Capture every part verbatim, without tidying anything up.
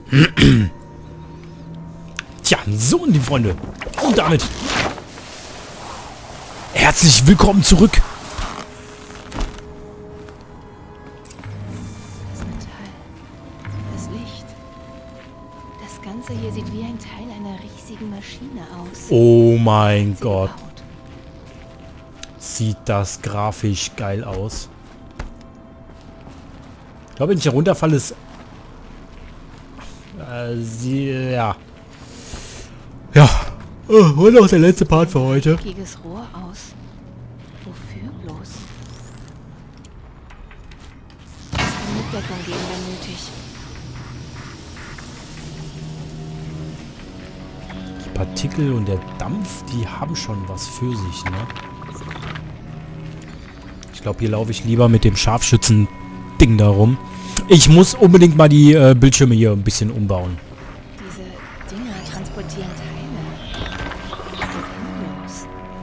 Tja, so, liebe Freunde. Und damit herzlich willkommen zurück. Das Metall, das Licht. Das Ganze hier sieht wie ein Teil einer riesigen Maschine aus. Oh mein Gott. Gebaut. Sieht das grafisch geil aus. Ich glaube, wenn ich hier runterfalle, ist... Äh, sie... Ja. Ja. Oh, und auch der letzte Part für heute. Eckiges Rohr aus. Wofür bloß? Es kann Mitdeckung geben, wenn nötig. Die Partikel und der Dampf, die haben schon was für sich, ne? Ich glaube, hier laufe ich lieber mit dem Scharfschützen-Ding da rum. Ich muss unbedingt mal die äh, Bildschirme hier ein bisschen umbauen. Diese Dinger transportieren Teile. Endlos.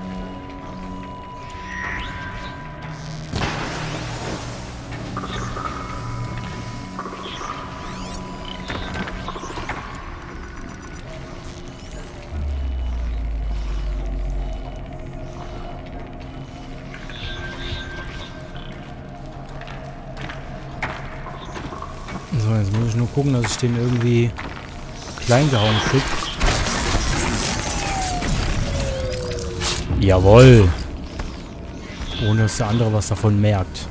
So, jetzt muss ich nur gucken, dass ich den irgendwie klein gehauen krieg. Jawohl. Ohne dass der andere was davon merkt.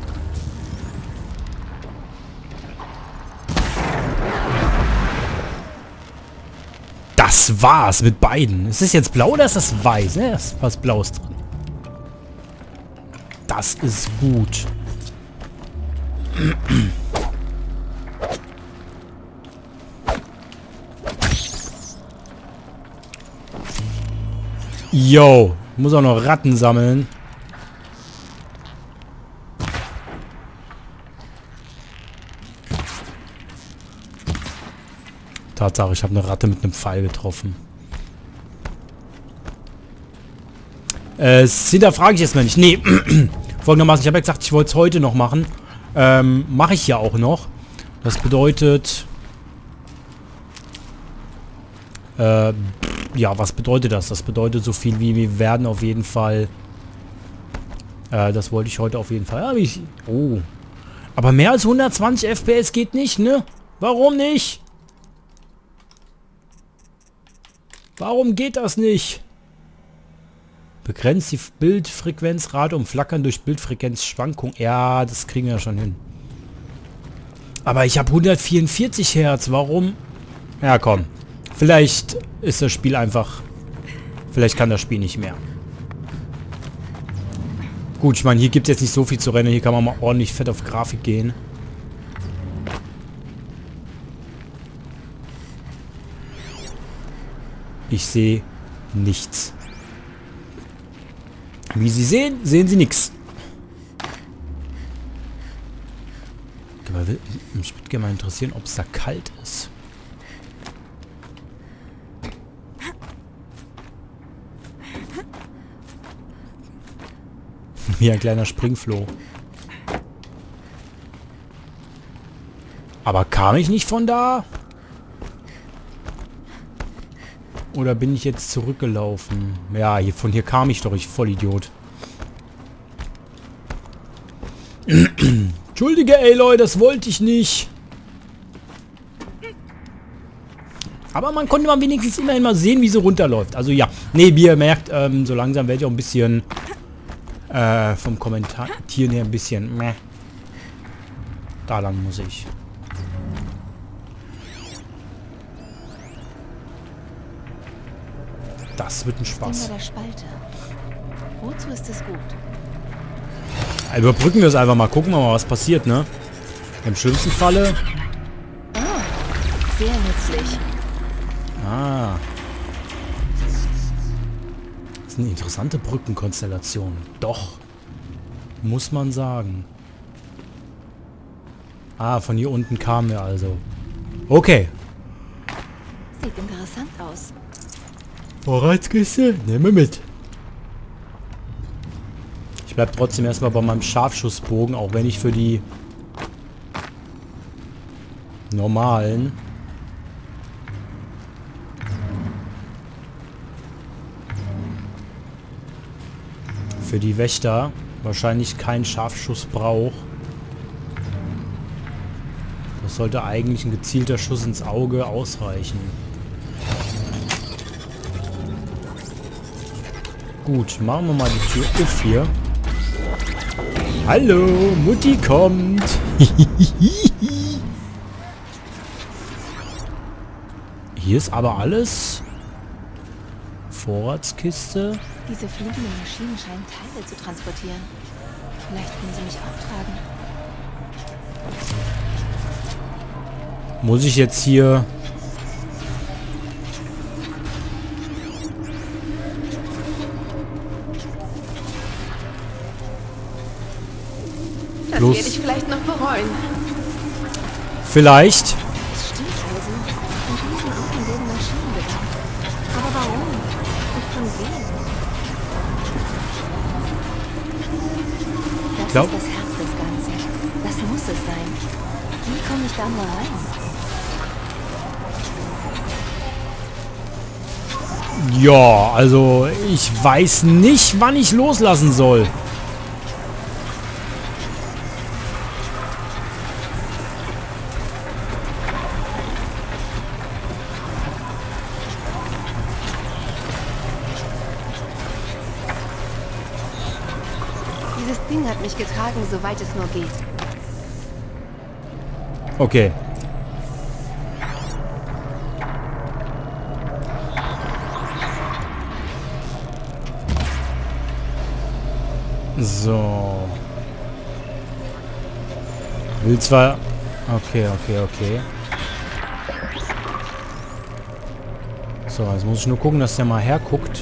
Das war's mit beiden. Ist es jetzt blau oder ist das weiß? Ne, ist was Blaues drin. Das ist gut. Yo, muss auch noch Ratten sammeln. Tatsache, ich habe eine Ratte mit einem Pfeil getroffen. Äh, das hinterfrage ich jetzt mal nicht. Nee, folgendermaßen, ich habe ja gesagt, ich wollte es heute noch machen. Ähm, mache ich ja auch noch. Das bedeutet... Äh... Ja, was bedeutet das? Das bedeutet so viel wie wir werden auf jeden Fall... Äh, das wollte ich heute auf jeden Fall... Ja, ich, oh. Aber mehr als hundertzwanzig F P S geht nicht, ne? Warum nicht? Warum geht das nicht? Begrenzt die Bildfrequenzrate um Flackern durch Bildfrequenzschwankung. Ja, das kriegen wir ja schon hin. Aber ich habe hundertvierundvierzig Hertz. Warum? Ja, komm. Vielleicht ist das Spiel einfach... Vielleicht kann das Spiel nicht mehr. Gut, ich meine, hier gibt es jetzt nicht so viel zu rennen. Hier kann man mal ordentlich fett auf Grafik gehen. Ich sehe nichts. Wie Sie sehen, sehen Sie nichts. Mich würde gerne mal interessieren, ob es da kalt ist. Wie ein kleiner Springfloh. Aber kam ich nicht von da? Oder bin ich jetzt zurückgelaufen? Ja, hier, von hier kam ich doch, ich Vollidiot. Entschuldige, Aloy, das wollte ich nicht. Aber man konnte mal wenigstens immerhin mal sehen, wie sie runterläuft. Also ja, nee, wie ihr merkt, ähm, so langsam werde ich auch ein bisschen... Äh, vom Kommentieren her ein bisschen meh. Da lang muss ich. Das wird ein Spaß. Der Spalte. Wozu ist es gut? Überbrücken wir es einfach mal. Gucken wir mal, was passiert, ne? Im schlimmsten Falle. Oh, sehr nützlich. Ah. Das ist eine interessante Brückenkonstellation. Doch. Muss man sagen. Ah, von hier unten kamen wir also. Okay. Sieht interessant aus. Vorratskiste, nehmen wir mit. Ich bleib trotzdem erstmal bei meinem Scharfschussbogen, auch wenn ich für die normalen für die Wächter wahrscheinlich keinen Scharfschuss braucht. Das sollte eigentlich ein gezielter Schuss ins Auge ausreichen. Gut, machen wir mal die Tür auf hier. Hallo, Mutti kommt. Hier ist aber alles. Vorratskiste. Diese fliegenden Maschinen scheinen Teile zu transportieren. Vielleicht können sie mich auch tragen. Muss ich jetzt hier... Das Los. werde ich vielleicht noch bereuen. Vielleicht. Es stimmt also. In diesen Augen werden Maschinen gebaut. Aber warum? Und von wem? Das glaub- ist das Herz des Ganzen. Das muss es sein. Wie komme ich da mal rein? Ja, also ich weiß nicht, wann ich loslassen soll. Dieses Ding hat mich getragen, soweit es nur geht. Okay. So. Will zwar... Okay, okay, okay. So, jetzt muss ich nur gucken, dass der mal herguckt.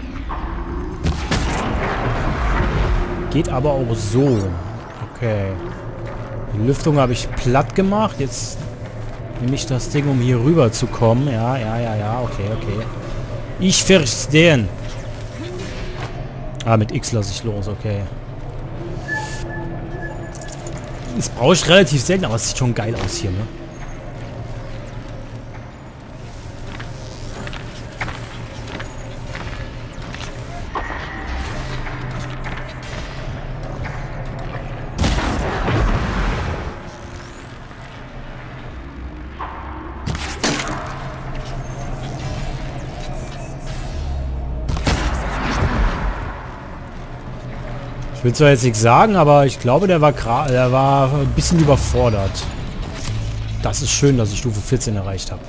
Geht aber auch so. Okay. Die Lüftung habe ich platt gemacht. Jetzt nehme ich das Ding, um hier rüber zu kommen. Ja, ja, ja, ja. Okay, okay. Ich verstehe. Ah, mit X lasse ich los. Okay. Das brauche ich relativ selten, aber es sieht schon geil aus hier, ne? Ich will zwar jetzt nichts sagen, aber ich glaube, der war, gra der war ein bisschen überfordert. Das ist schön, dass ich Stufe vierzehn erreicht habe.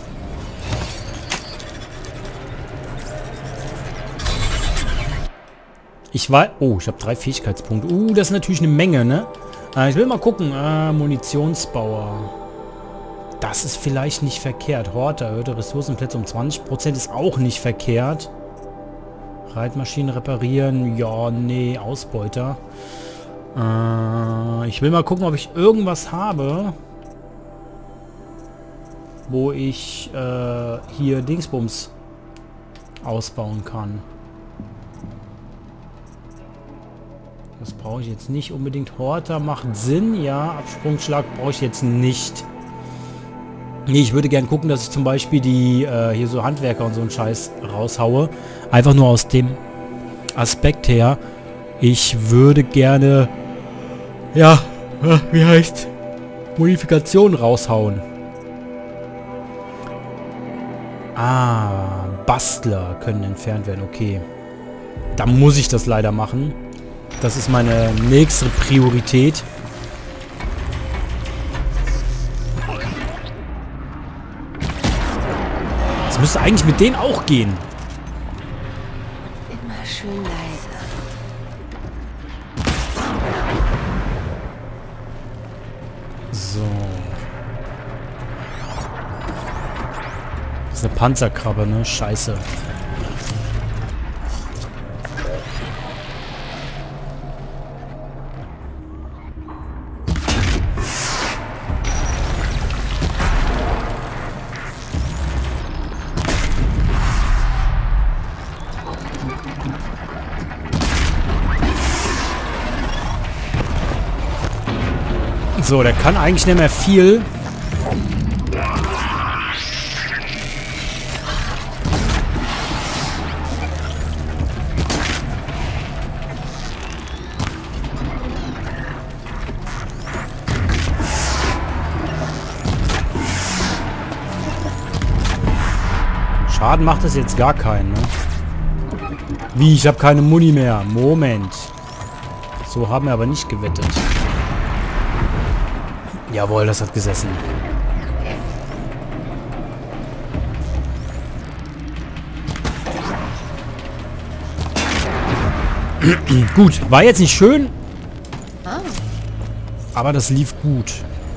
Ich war... Oh, ich habe drei Fähigkeitspunkte. Uh, das ist natürlich eine Menge, ne? Äh, ich will mal gucken. Äh, Munitionsbauer. Das ist vielleicht nicht verkehrt. Horte, erhöhte Ressourcenplätze um zwanzig Prozent ist auch nicht verkehrt. Reitmaschinen reparieren. Ja, nee, Ausbeuter. Äh, ich will mal gucken, ob ich irgendwas habe, wo ich äh, hier Dingsbums ausbauen kann. Das brauche ich jetzt nicht unbedingt. Horter macht Sinn. Ja, Absprungsschlag brauche ich jetzt nicht. Nee, ich würde gern gucken, dass ich zum Beispiel die äh, hier so Handwerker und so einen Scheiß raushaue. Einfach nur aus dem Aspekt her. Ich würde gerne, ja, wie heißt, Modifikationen raushauen. Ah, Bastler können entfernt werden. Okay. Da muss ich das leider machen. Das ist meine nächste Priorität. Das müsste eigentlich mit denen auch gehen. Immer schön leise. So. Das ist eine Panzerkrabbe, ne? Scheiße. So, der kann eigentlich nicht mehr viel. Schaden macht das jetzt gar keinen, ne? Wie, ich habe keine Muni mehr. Moment. So haben wir aber nicht gewettet. Jawohl, das hat gesessen. Gut, war jetzt nicht schön, aber das lief gut.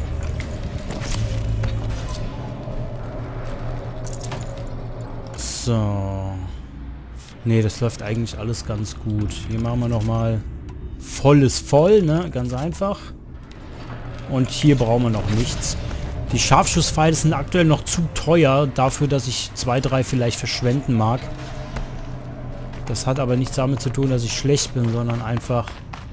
So. Ne, das läuft eigentlich alles ganz gut. Hier machen wir nochmal volles Voll, ne? Ganz einfach. Und hier brauchen wir noch nichts. Die Scharfschusspfeile sind aktuell noch zu teuer dafür, dass ich zwei, drei vielleicht verschwenden mag. Das hat aber nichts damit zu tun, dass ich schlecht bin, sondern einfach...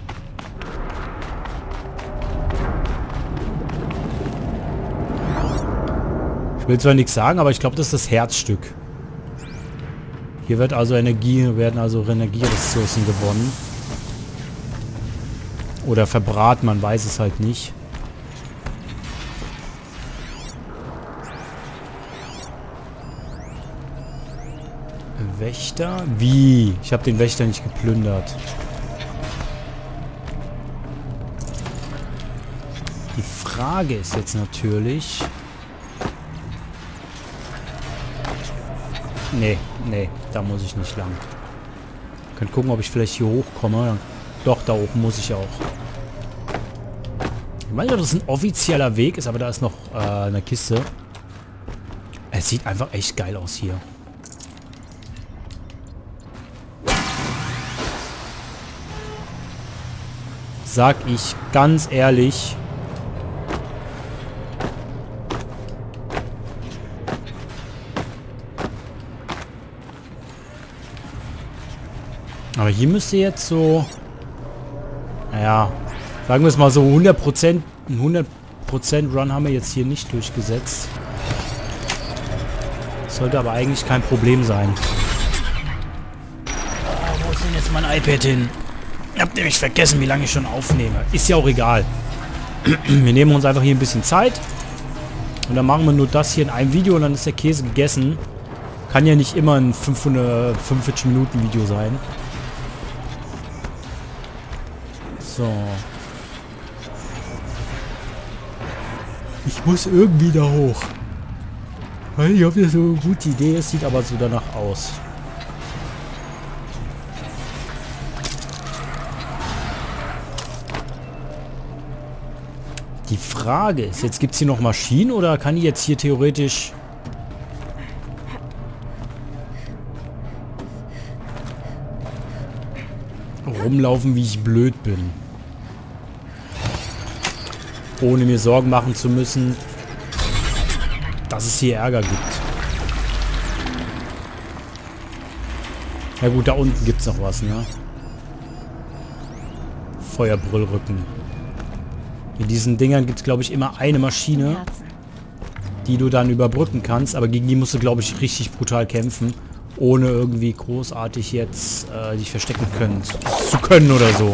Ich will zwar nichts sagen, aber ich glaube, das ist das Herzstück. Hier wird also Energie, werden also Energieressourcen gewonnen. Oder verbraten, man weiß es halt nicht. Wächter? Wie? Ich habe den Wächter nicht geplündert. Die Frage ist jetzt natürlich... Nee, nee, da muss ich nicht lang. Ich kann gucken, ob ich vielleicht hier hochkomme. Doch, da oben muss ich auch. Ich meine, dass das ein offizieller Weg ist, aber da ist noch äh, eine Kiste. Es sieht einfach echt geil aus hier. Sag ich ganz ehrlich. Aber hier müsste jetzt so... Naja, sagen wir es mal so, hundert Prozent, hundert Prozent Run haben wir jetzt hier nicht durchgesetzt. Sollte aber eigentlich kein Problem sein. Oh, wo ist denn jetzt mein iPad hin? Ich hab nämlich vergessen, wie lange ich schon aufnehme. Ist ja auch egal. Wir nehmen uns einfach hier ein bisschen Zeit. Und dann machen wir nur das hier in einem Video und dann ist der Käse gegessen. Kann ja nicht immer ein fünfundfünfzig Minuten Video sein. So. Ich muss irgendwie da hoch. Ich weiß nicht, ob das so eine gute Idee ist, sieht aber so danach aus. Die Frage ist, jetzt gibt es hier noch Maschinen oder kann ich jetzt hier theoretisch... rumlaufen, wie ich blöd bin. Ohne mir Sorgen machen zu müssen, dass es hier Ärger gibt. Ja gut, da unten gibt es noch was, ne? Feuerbrüllrücken. In diesen Dingern gibt es, glaube ich, immer eine Maschine, die du dann überbrücken kannst. Aber gegen die musst du, glaube ich, richtig brutal kämpfen. Ohne irgendwie großartig jetzt äh, dich verstecken können, zu können oder so.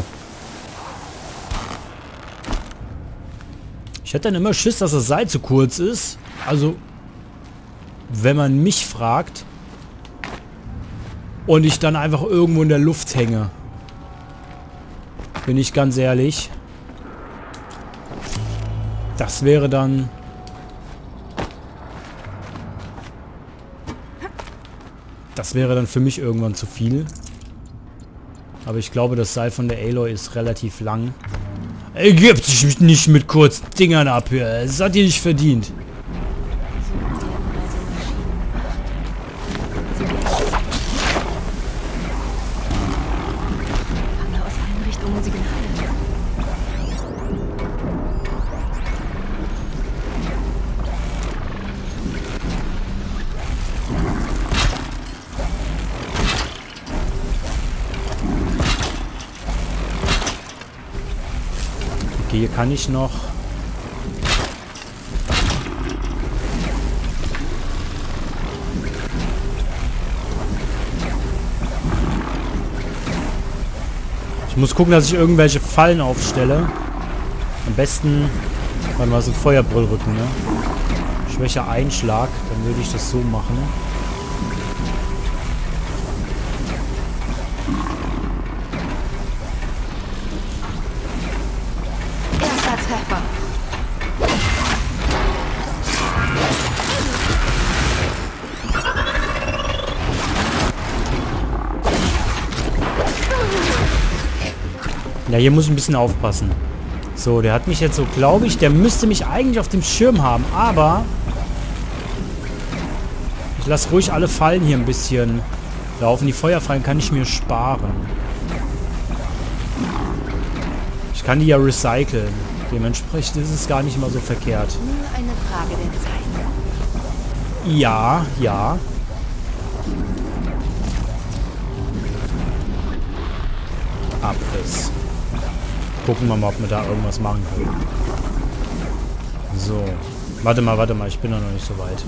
Ich hätte dann immer Schiss, dass das Seil zu kurz ist. Also, wenn man mich fragt. Und ich dann einfach irgendwo in der Luft hänge. Bin ich ganz ehrlich. Das wäre dann... Das wäre dann für mich irgendwann zu viel. Aber ich glaube, das Seil von der Aloy ist relativ lang. Er gibt sich nicht mit kurzen Dingern ab hier. Das hat ihr nicht verdient. Hier kann ich noch... Ich muss gucken, dass ich irgendwelche Fallen aufstelle. Am besten... Warte mal, so ein Feuerbrüllrücken, ne? Schwächer Einschlag. Dann würde ich das so machen. Ja, hier muss ich ein bisschen aufpassen. So, der hat mich jetzt so, glaube ich, der müsste mich eigentlich auf dem Schirm haben, aber ich lasse ruhig alle Fallen hier ein bisschen laufen. Die Feuerfallen kann ich mir sparen. Ich kann die ja recyceln. Dementsprechend ist es gar nicht mal so verkehrt. Nur eine Frage der Zeit. Ja, ja. Abriss. Gucken wir mal, ob wir da irgendwas machen können. So. Warte mal, warte mal. Ich bin da noch nicht so weit.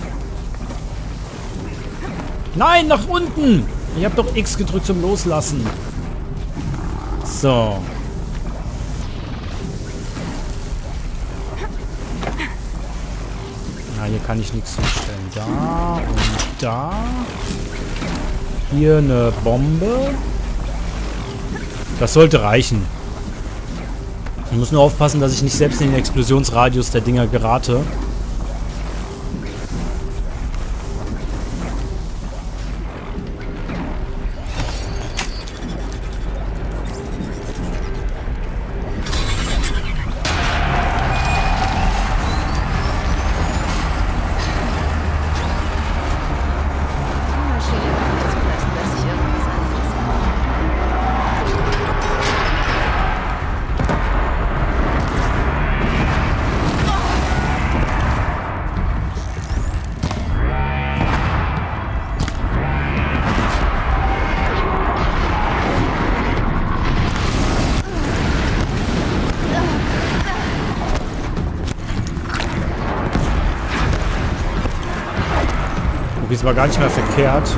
Nein, nach unten! Ich habe doch X gedrückt zum Loslassen. So. Na, hier kann ich nichts hinstellen. Da und da. Hier eine Bombe. Das sollte reichen. Ich muss nur aufpassen, dass ich nicht selbst in den Explosionsradius der Dinger gerate. Okay, es war gar nicht mehr verkehrt.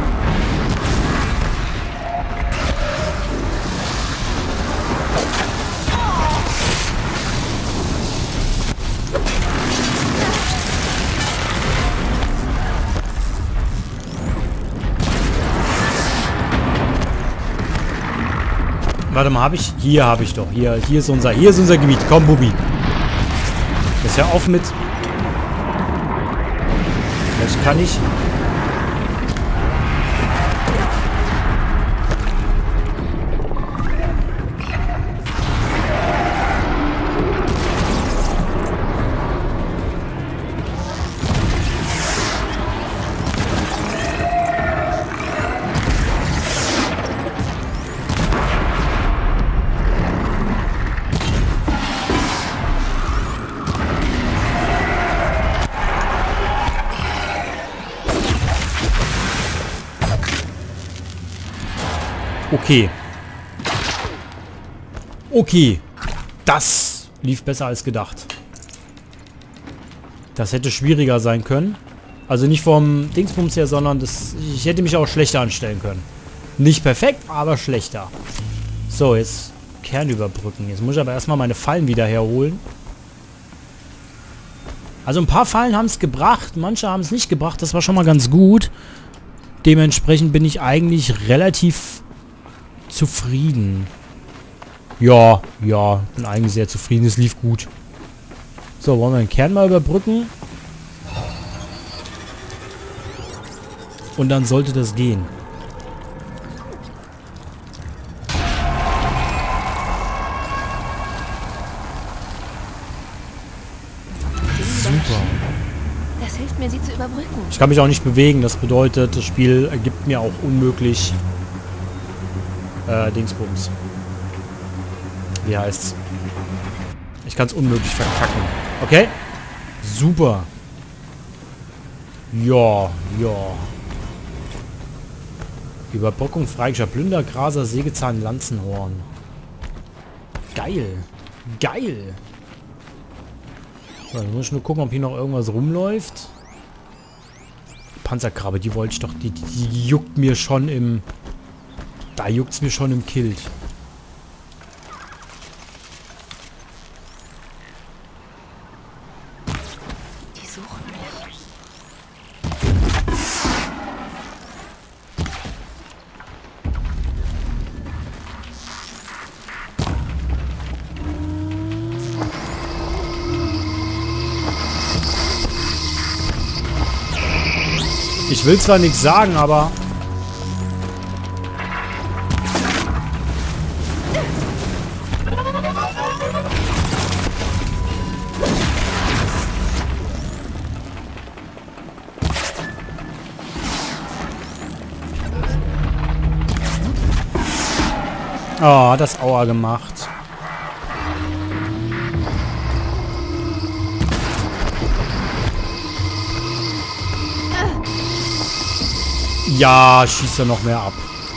Warte mal, habe ich... Hier habe ich doch. Hier, hier ist unser... Hier ist unser Gebiet. Komm, Bubi. Jetzt hör auf mit... Vielleicht kann ich... Okay. Okay. Das lief besser als gedacht. Das hätte schwieriger sein können. Also nicht vom Dingsbums her, sondern das, ich hätte mich auch schlechter anstellen können. Nicht perfekt, aber schlechter. So, jetzt Kern überbrücken. Jetzt muss ich aber erstmal meine Fallen wieder herholen. Also ein paar Fallen haben es gebracht. Manche haben es nicht gebracht. Das war schon mal ganz gut. Dementsprechend bin ich eigentlich relativ... zufrieden. Ja, ja, bin eigentlich sehr zufrieden. Es lief gut. So, wollen wir den Kern mal überbrücken? Und dann sollte das gehen. Super. Das hilft mir, sie zu überbrücken. Ich kann mich auch nicht bewegen. Das bedeutet, das Spiel gibt mir auch unmöglich... Äh, Dingsbums. Wie heißt's? Ich kann es unmöglich verkacken. Okay? Super. Ja, ja. Überbrückung freigeschaltet. Plünder, Graser, Sägezahn, Lanzenhorn. Geil. Geil. So, dann muss ich nur gucken, ob hier noch irgendwas rumläuft. Panzerkrabbe, die wollte ich doch. Die, die, die juckt mir schon im... Da juckt's mir schon im Kilt. Die suchen mich. Ich will zwar nichts sagen, aber... Oh, das Aua gemacht. Ja, schießt er noch mehr ab.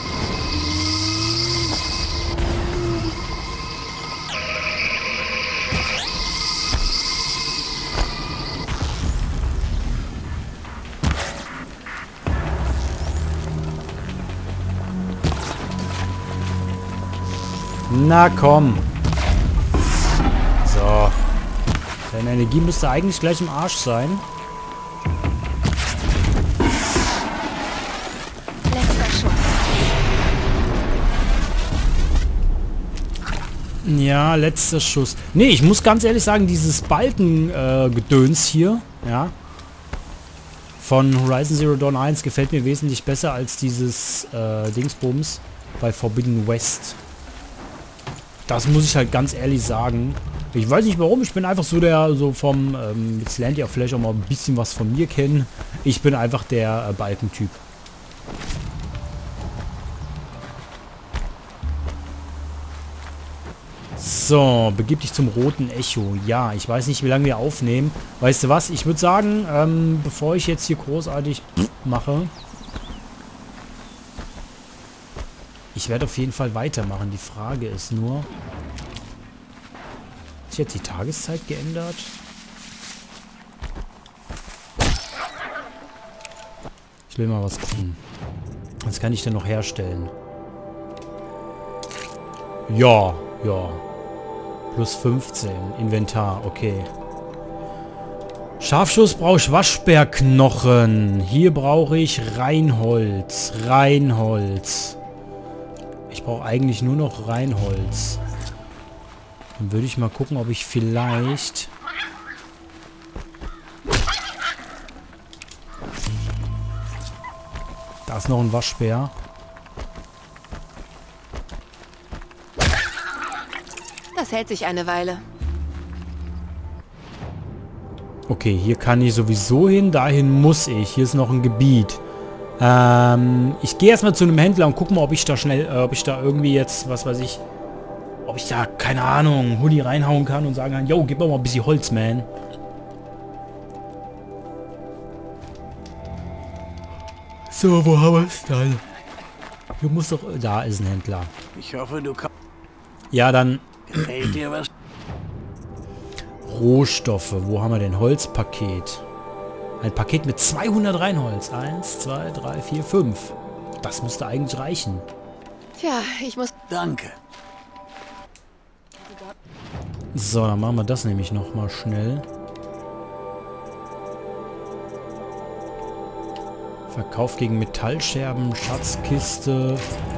Na komm. So. Deine Energie müsste eigentlich gleich im Arsch sein. Letzter Schuss. Ja, letzter Schuss. Nee, ich muss ganz ehrlich sagen, dieses Balken-Gedöns äh, hier, ja, von Horizon Zero Dawn eins gefällt mir wesentlich besser als dieses äh, Dingsbums bei Forbidden West. Das muss ich halt ganz ehrlich sagen. Ich weiß nicht warum, ich bin einfach so der, so vom, ähm, jetzt lernt ihr auch vielleicht auch mal ein bisschen was von mir kennen. Ich bin einfach der äh, Balkentyp. So, begib dich zum roten Echo. Ja, ich weiß nicht, wie lange wir aufnehmen. Weißt du was? Ich würde sagen, ähm, bevor ich jetzt hier großartig mache, ich werde auf jeden Fall weitermachen. Die Frage ist nur, hat sich jetzt die Tageszeit geändert? Ich will mal was gucken. Was kann ich denn noch herstellen? Ja, ja. Plus fünfzehn. Inventar, okay. Scharfschuss brauche ich Waschbärknochen. Hier brauche ich Reinholz. Reinholz. Ich brauche eigentlich nur noch Reinholz. Dann würde ich mal gucken, ob ich vielleicht... Da ist noch ein Waschbär. Das hält sich eine Weile. Okay, hier kann ich sowieso hin. Dahin muss ich. Hier ist noch ein Gebiet. Ähm, ich gehe erstmal zu einem Händler und gucke mal, ob ich da schnell, äh, ob ich da irgendwie jetzt, was weiß ich, ob ich da, keine Ahnung, Hoodie reinhauen kann und sagen kann, yo, gib mir mal ein bisschen Holz, man. So, wo haben wir es dann? Du musst doch, da ist ein Händler. Ich hoffe, du kannst. Ja, dann... Gefällt dir was? Rohstoffe, wo haben wir denn? Holzpaket. Ein Paket mit zweihundert Reinholz. Eins, zwei, drei, vier, fünf. Das müsste eigentlich reichen. Tja, ich muss... Danke. So, dann machen wir das nämlich nochmal schnell. Verkauf gegen Metallscherben, Schatzkiste.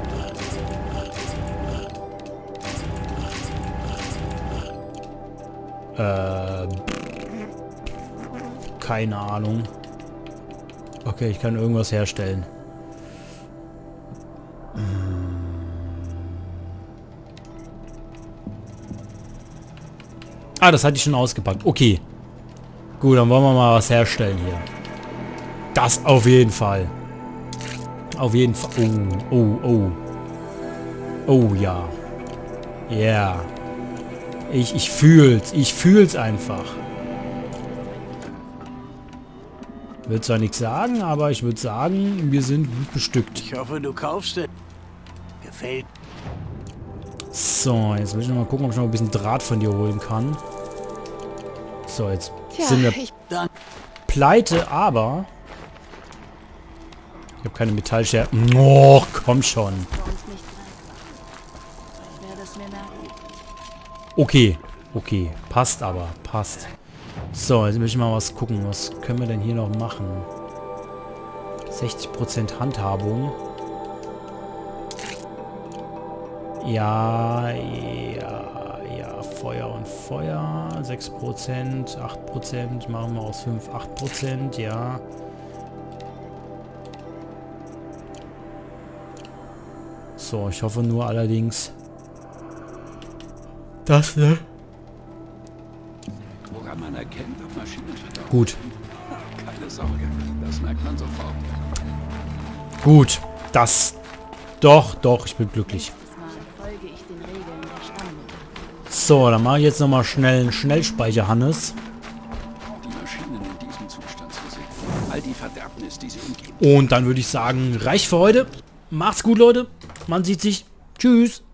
Äh... Keine Ahnung. Okay, ich kann irgendwas herstellen. Ah, das hatte ich schon ausgepackt. Okay. Gut, dann wollen wir mal was herstellen hier. Das auf jeden Fall. Auf jeden Fall. Oh, oh, oh. Oh, ja. Ja. Yeah. Ich, ich fühl's. Ich fühl's einfach. Würde zwar nichts sagen, aber ich würde sagen, wir sind gut bestückt. Ich hoffe, du kaufst es. Gefällt. So, jetzt will ich noch mal gucken, ob ich noch ein bisschen Draht von dir holen kann. So, jetzt Tja, sind wir ich... pleite, aber... Ich habe keine Metallscherben. Oh, komm schon. Okay, okay. Passt aber, passt. So, jetzt möchte ich mal was gucken. Was können wir denn hier noch machen? sechzig Prozent Handhabung. Ja, ja, ja. Feuer und Feuer. sechs Prozent, acht Prozent. Machen wir aus fünf, acht Prozent. Ja. So, ich hoffe nur allerdings... Das, ne? Woran man erkennt, ob Maschinen verdorben. Gut. Keine Sorge, das merkt man sofort. Gut. Das... Doch, doch, ich bin glücklich. Nächstes Mal folge ich So, dann mache ich jetzt nochmal schnell einen Schnellspeicher, Hannes. Die Maschinen in diesem Zustand zu sehen. All die Verderbnis, die sie umgeben. Und dann würde ich sagen, reicht für heute. Macht's gut, Leute. Man sieht sich. Tschüss.